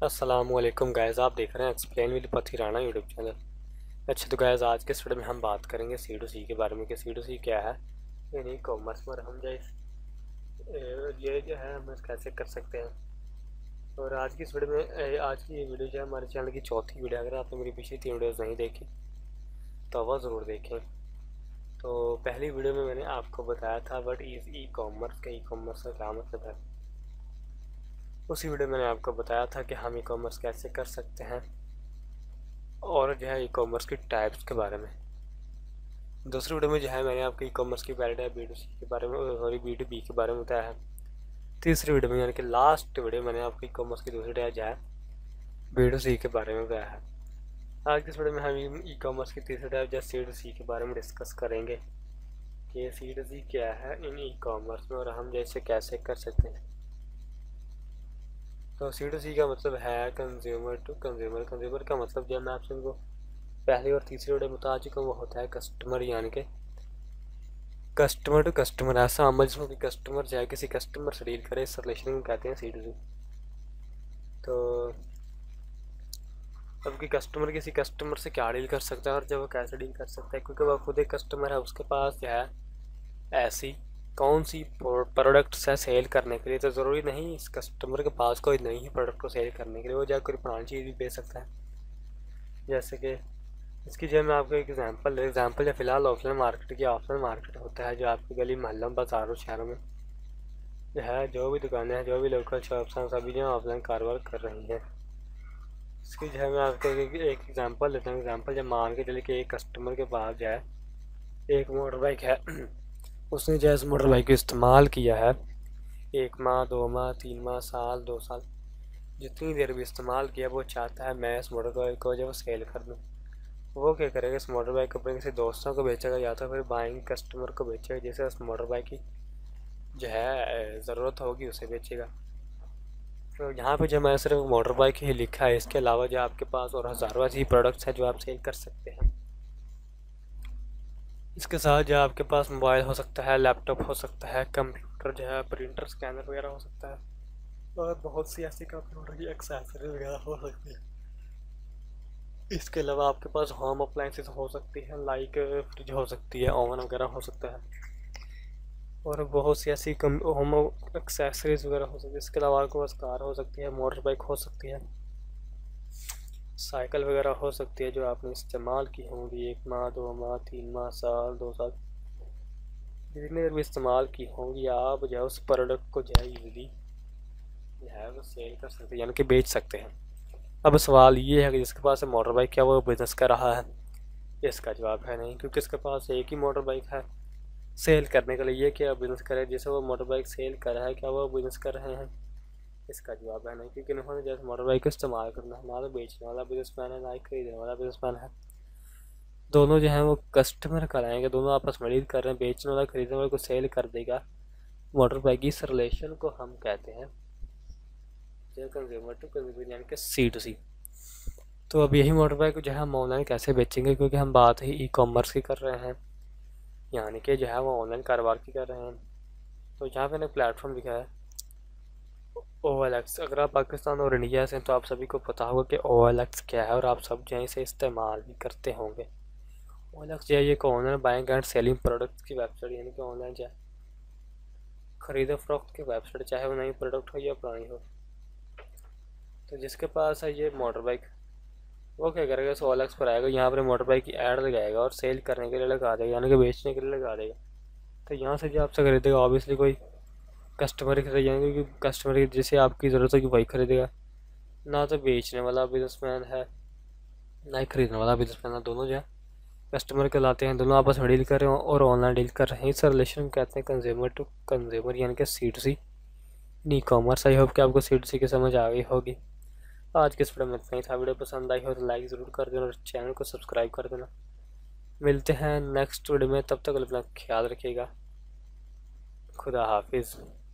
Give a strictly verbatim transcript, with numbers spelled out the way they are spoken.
अस्सलामुअलैकुम गाइस, आप देख रहे हैं explain with Pathi Rana YouTube channel. अच्छा तो गाइस, आज के इस वीडियो में हम बात करेंगे सी टू सी के बारे में कि सी टू सी क्या है, यानी कॉमर्स पर हम जो ये जो है हम कैसे कर सकते हैं। और आज की इस वीडियो में आज की ये वीडियो जो है हमारे चैनल की चौथी वीडियो। अगर आपने मेरी पिछली तीन वीडियोज़ नहीं देखी तो वह ज़रूर देखें। तो पहली वीडियो में मैंने आपको बताया था बट इस ई कॉमर्स का ई कॉमर्स का क्या मतलब है। उसी वीडियो में मैंने आपको बताया था कि हम ई कॉमर्स कैसे कर सकते हैं और जो है ई कॉमर्स की टाइप्स के बारे में। दूसरी वीडियो में जो है मैंने आपको ई कॉमर्स की पहले टाइप बी टू सी के बारे में, सॉरी बी टू बी के बारे में बताया है। तीसरी वीडियो में यानी कि लास्ट वीडियो में मैंने आपको ई कॉमर्स की दूसरी टाइप जो है बी टू सी के बारे में बताया है। आज की इस वीडियो में हम ई कॉमर्स की तीसरी टाइप जो सी टू सी के बारे में डिस्कस करेंगे कि सी टू सी क्या है इन ई कॉमर्स में और हम जैसे कैसे कर सकते हैं। तो सी टू सी का मतलब है कंज्यूमर टू कंज्यूमर। कंज्यूमर का मतलब जब मैं आपसे उनको पहली और तीसरी वीडियो में बता चुका हूँ वो होता है कस्टमर, यानी कि कस्टमर टू कस्टमर। ऐसा अमल जिसमें कि कस्टमर चाहे किसी कस्टमर से डील करे, इस रिलेशन में कहते हैं सी टू सी। तो अब कि कस्टमर किसी कस्टमर से क्या डील कर सकता है और जब वो कैसे डील कर सकता है, क्योंकि वह खुद एक कस्टमर है, उसके पास जो है ऐसी कौन सी प्रोडक्ट्स है सेल करने के लिए। तो ज़रूरी नहीं इस कस्टमर के पास कोई नहीं है प्रोडक्ट को सेल करने के लिए, वो जाकर कोई पुरानी चीज़ भी बेच सकता है। जैसे कि इसकी जो मैं आपको एक एग्जांपल एग्जांपल या फिलहाल ऑफलाइन मार्केट की ऑफलाइन मार्केट होता है जो आपकी गली मोहल्लों बाज़ारों शहरों में जो है, जो भी दुकानें हैं, जो भी लोकल शॉप्स हैं, सभी जो ऑफलाइन कारोबार कर रही हैं। इसकी जो है मैं आपको एक एग्जांपल देता हूँ। एग्जांपल जब मान के चले कि एक कस्टमर के पास जो है एक मोटर बाइक है, उसने जो है इस मोटर बाइक को इस्तेमाल किया है एक माह, दो माह, तीन माह, साल, दो साल, जितनी देर भी इस्तेमाल किया वो चाहता है मैं इस मोटर बाइक को जो सेल कर दूँ। वो क्या करेगा, इस मोटर बाइक को अपने किसी दोस्तों को बेचेगा या तो फिर बाइंग कस्टमर को बेचेगा, जैसे उस मोटर बाइक की जो है ज़रूरत होगी उसे बेचेगा। तो यहाँ पे जो मैं सिर्फ मोटर बाइक ही लिखा है, इसके अलावा जो आपके पास और हज़ारों ऐसी प्रोडक्ट्स हैं जो आप सेल कर सकते हैं। इसके साथ जो आपके पास मोबाइल हो सकता है, लैपटॉप हो सकता है, कंप्यूटर जो है, प्रिंटर, स्कैनर वगैरह हो सकता है, और बहुत सी ऐसी कंप्यूटर की एक्सेसरीज वगैरह हो सकती है। इसके अलावा आपके पास होम अप्लाइंसेस हो सकती है, लाइक फ्रिज हो सकती है, ओवन वगैरह हो सकता है, और बहुत सी ऐसी कम होम एक्सेसरीज वगैरह हो सकती है। इसके अलावा आपके पास कार हो सकती है, मोटर बाइक हो सकती है, साइकिल वगैरह हो सकती है जो आपने इस्तेमाल की होंगी एक माह, दो माह, तीन माह, साल, दो साल, जितनी देर भी इस्तेमाल की होंगी, आप जो है उस प्रोडक्ट को जो है ईजीली जो है वो सेल कर सकते हैं, यानी कि बेच सकते हैं। अब सवाल ये है कि जिसके पास है मोटर बाइक, क्या वो बिज़नेस कर रहा है? इसका जवाब है नहीं, क्योंकि इसके पास एक ही मोटर बाइक है सेल करने के लिए। ये क्या बिज़नेस करे जैसे वो मोटर बाइक सेल कर रहा है, क्या वो बिज़नेस कर रहे हैं? इसका जवाब है नहीं, क्योंकि उन्होंने जैसे मोटर बाइक का इस्तेमाल करना है, ना तो बेचने वाला बिजनेसमैन है ना ही खरीदने वाला बिजनेसमैन है। दोनों जो हैं वो कस्टमर कराएंगे, दोनों आपस में डील कर रहे हैं, बेचने वाला खरीदने वाले को सेल कर देगा मोटर बाइक। इस रिलेशन को हम कहते हैं जो कंज्यूमर टू कंज्यूमर, यानी कि सी टू सी। तो अब यही मोटर बाइक जो है हम ऑनलाइन कैसे बेचेंगे, क्योंकि हम बात ही ई कॉमर्स की कर रहे हैं, यानी कि जो है वो ऑनलाइन कारोबार की कर रहे हैं। तो यहाँ पे ना प्लेटफॉर्म लिखा है ओ एल एक्स। अगर आप पाकिस्तान और इंडिया से हैं तो आप सभी को पता होगा कि ओ एल एक्स क्या है और आप सब जो है इसे इस्तेमाल भी करते होंगे। ओ एल एक्स जो है ये online buying and selling products की वेबसाइट, यानी कि ऑनलाइन जो है खरीदो फरोख्त की वेबसाइट, चाहे वो नई प्रोडक्ट हो या पुरानी हो। तो जिसके पास है ये मोटर बाइक, वो क्या करेगा, इस ओ एल एक्स पर आएगा, यहाँ पर मोटर बाइक की ऐड लगाएगा और सेल करने के लिए लगा देगा, यानी कि बेचने के लिए लगा देगा। तो यहाँ से जो आपसे खरीदेगा ऑब्वियसली कोई कस्टमर ही खरीदेगा, क्योंकि कस्टमर की जिसे आपकी ज़रूरत होगी वही खरीदेगा, ना तो बेचने वाला बिजनेसमैन है ना ही खरीदने वाला बिजनेसमैन है। दोनों जो है कस्टमर कहलाते हैं, दोनों आपस में डील कर रहे हैं और ऑनलाइन डील कर रहे हैं। इस रिलेशन कहते हैं कंज्यूमर टू कंज्यूमर, यानी कि C to C e commerce. I hope कि आपको सी टू सी की समझ आ गई होगी। आज के इस वीडियो में इतना ही था। वीडियो पसंद आई हो तो लाइक ज़रूर कर देना और चैनल को सब्सक्राइब कर देना। मिलते हैं नेक्स्ट वीडियो में, तब तक अपना ख्याल रखिएगा। खुदा हाफिज़।